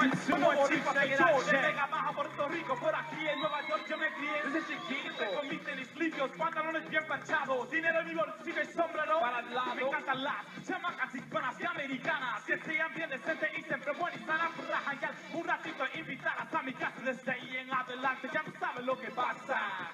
Llega más a Puerto Rico, por aquí en Nueva York yo me crié desde chiquito. Con mis tenis limpios, pantalones bien planchados, dinero en mi bolsillo y sombrero para el lado. Me encantan las chamacas hispanas y americanas, que sean bien decentes y siempre buenas y sanas. Rajan un ratito, invitarlas a mi casa desde ahí en adelante, ya no saben lo que pasa.